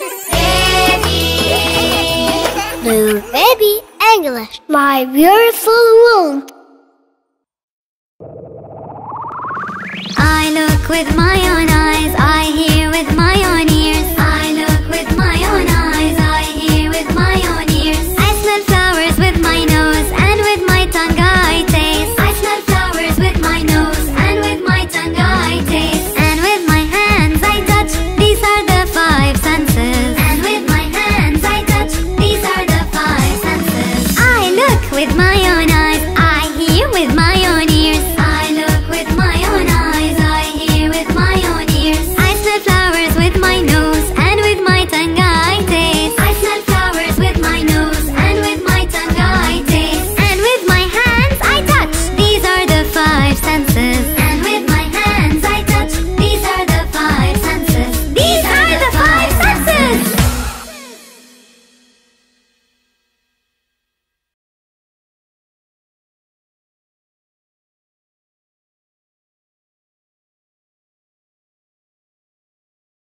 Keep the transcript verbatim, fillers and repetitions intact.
Blue baby English, my beautiful world. I look with my own eyes, I hear with my own